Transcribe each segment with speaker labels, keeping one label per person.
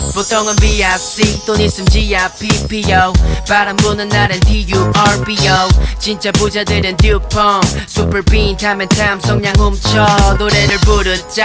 Speaker 1: 보통은 BRC 돈 있음 GRPPO 바람 부는 날엔 DURBO 진짜 부자들은 듀퐁 슈퍼빈 타면 탐성량 훔쳐 노래를 부르자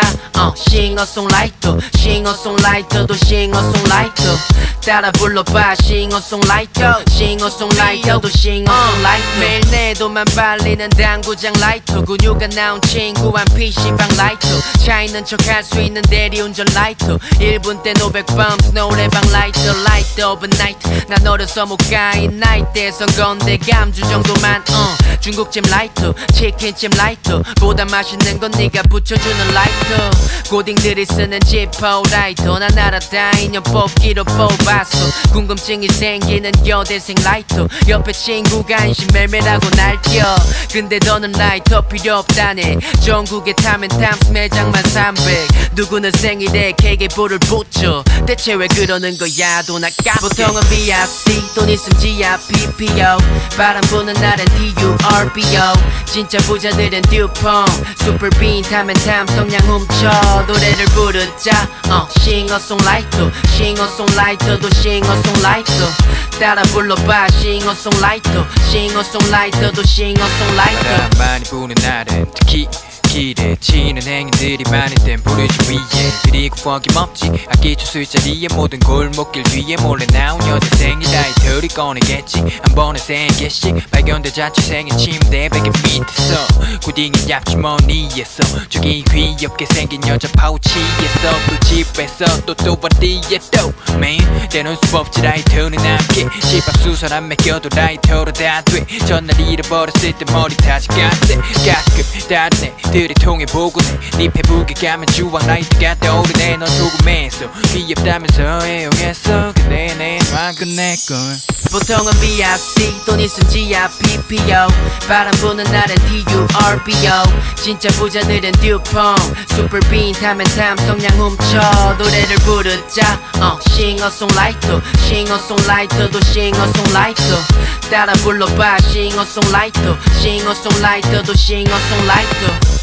Speaker 1: 싱어송라이터 싱어송라이터도 싱어송라이터 따라 불러봐 싱어송라이터 싱어송라이터도 싱어송라이터 매일 내 돈만 발리는 당구장 라이터 근육가 나온 친구한 PC방 라이터 차이는 척 할 수 있는 대리운전 라이터 1분 때 500번 노래방 라이터 라이터 오버나이트 난 어려서 못 가 이 나이대에선 건데 감주 정도만 중국집 라이터 치킨집 라이터 보다 맛있는 건 네가 붙여주는 라이터 고딩들이 쓰는 지퍼 라이터 난 알아다 인연 뽑기로 뽑았어 궁금증이 생기는 여대생 라이터 옆에 친구가 안심 멜멜하고 날뛰어 근데 너는 라이터 필요 없다네 전국에 타면 탐스 매장만 300 누구는 생일에 케이크에 불을 붙여 대체 왜 그러는 거야 돈 아깝게 보통은 BRC 돈 있음 GRPPO 바람 부는 날엔 DURBO 진짜 부자들은 듀퐁 슈퍼빈 타면 탐성량 훔쳐 노래를 부르자 싱어송라이터 싱어송라이터도 싱어송라이터 따라 불러봐 싱어송라이터 싱어송라이터도 싱어송라이터
Speaker 2: 바람 많이 부는 날엔 특히 길에 치는 행인들이 많을 땐 부르지 위에 그리고 거김없지 아끼쳐 술자리에 모든 골목길 뒤에 몰래 나온 여대생이 라이터를 꺼내겠지 한 번에 3개씩 발견돼 자취생의 침대 베개 밑에서 고딩이 얍주머니에서 저기 귀엽게 생긴 여자 파우치에서 또 집에서 또 어디에 또 매일 때론 수없지 라이터는 함께 집앞 수선한 맡겨도 라이터로 다돼 전날 잃어버렸을 때 머리 다시 갔대 가끔 다른 애들이 통해 보곤 해네 페북에 가면 주황 라이트가 떠오르네 넌 조금해서 귀엽다면서 애용했어 근데 내 마음은 내걸
Speaker 1: 보통은 BRC 돈 있음 GRPPO 바람 부는 날엔 DURBO 진짜 부자들은 듀퐁 슈퍼빈 타면 탐성량 훔쳐 노래를 부르자 싱어송라이터 싱어송라이터도 싱어송라이터 따라 불러봐 싱어송라이터 싱어송라이터도 싱어송라이터